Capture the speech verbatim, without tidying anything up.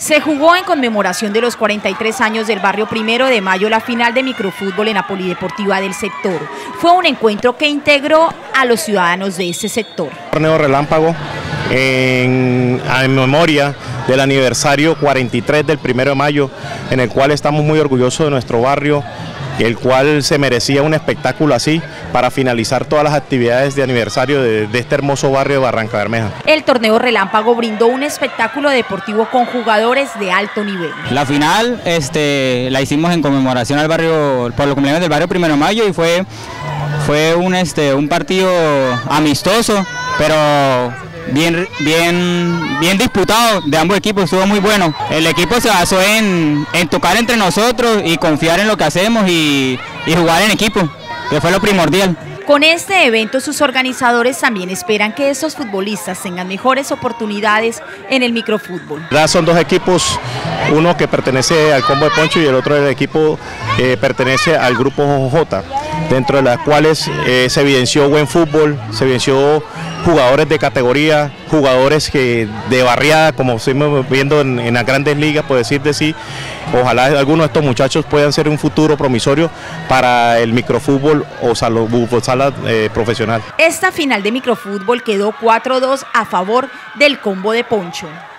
Se jugó en conmemoración de los cuarenta y tres años del barrio Primero de Mayo la final de microfútbol en la polideportiva del sector. Fue un encuentro que integró a los ciudadanos de ese sector. Torneo relámpago en, en memoria del aniversario cuarenta y tres del Primero de Mayo, en el cual estamos muy orgullosos de nuestro barrio, el cual se merecía un espectáculo así para finalizar todas las actividades de aniversario de, de este hermoso barrio de Barrancabermeja. El torneo relámpago brindó un espectáculo deportivo con jugadores de alto nivel. La final este, la hicimos en conmemoración al barrio, por los cumpleaños del barrio Primero de Mayo, y fue, fue un, este, un partido amistoso, pero bien, bien, bien disputado de ambos equipos, estuvo muy bueno. El equipo se basó en, en tocar entre nosotros y confiar en lo que hacemos y, y jugar en equipo, que fue lo primordial. Con este evento sus organizadores también esperan que estos futbolistas tengan mejores oportunidades en el microfútbol. Son dos equipos, uno que pertenece al Combo de Poncho y el otro del equipo eh, pertenece al Grupo J, dentro de las cuales eh, se evidenció buen fútbol, se evidenció jugadores de categoría, jugadores que de barriada, como estamos viendo en, en las grandes ligas, por decir de sí. Ojalá algunos de estos muchachos puedan ser un futuro promisorio para el microfútbol o sala, sala eh, profesional. Esta final de microfútbol quedó cuatro a dos a favor del Combo de Poncho.